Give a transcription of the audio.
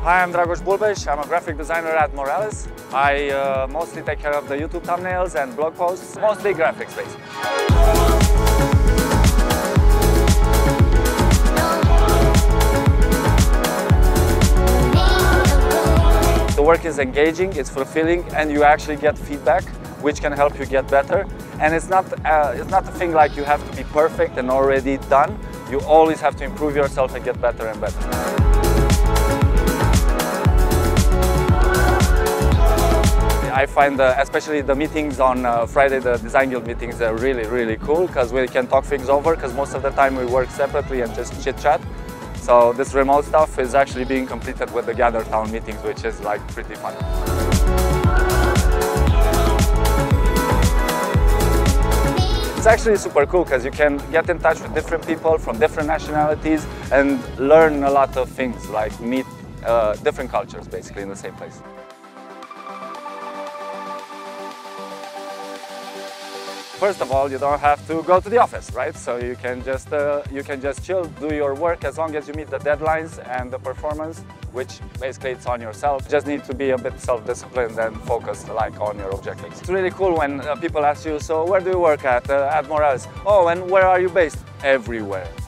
Hi, I'm Dragoș Bulbeș. I'm a graphic designer at Morales. I mostly take care of the YouTube thumbnails and blog posts, mostly graphics based. The work is engaging, it's fulfilling, and you actually get feedback which can help you get better. And it's not a thing like you have to be perfect and already done. You always have to improve yourself and get better and better. I find especially the meetings on Friday, the Design Guild meetings are really cool because we can talk things over, because most of the time we work separately and just chit chat. So this remote stuff is actually being completed with the Gather Town meetings, which is like pretty fun. It's actually super cool because you can get in touch with different people from different nationalities and learn a lot of things, like meet different cultures basically in the same place. First of all, you don't have to go to the office, right? So you can just chill, do your work as long as you meet the deadlines and the performance, which basically it's on yourself. Just need to be a bit self-disciplined and focused like on your objectives. It's really cool when people ask you, so where do you work at Morales? Oh, and where are you based? Everywhere.